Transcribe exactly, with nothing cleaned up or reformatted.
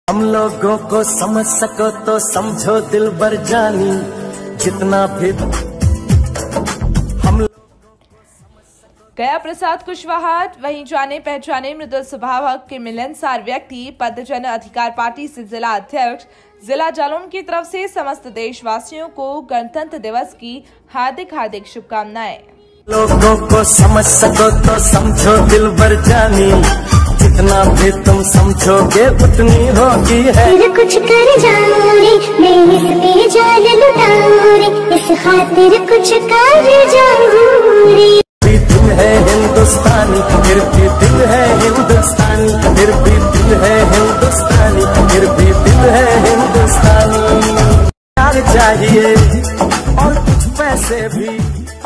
हम लोगों को समझ सको तो समझो दिल भर जानी, जितना भी हम गया प्रसाद कुशवाहा वहीं जाने पहचाने मृदुल स्वभाव के मिलनसार व्यक्ति पद जन अधिकार पार्टी से जिला अध्यक्ष जिला जालौन की तरफ से समस्त देशवासियों को गणतंत्र दिवस की हार्दिक हार्दिक शुभकामनाएं। लोगों को समझ सको तो समझो दिल भर जानी, जितना भी तुम समझोगे उतनी होगी है। फिर कुछ कर जाऊंगी मैं इस पे जान लुटाऊंगी, इस खातिर कुछ कर जाऊंगी। भी दिल है हिंदुस्तानी फिर भी दिल है हिंदुस्तानी, फिर भी दिल है हिंदुस्तानी, फिर भी दिल है हिंदुस्तानी। प्यार चाहिए और कुछ पैसे भी।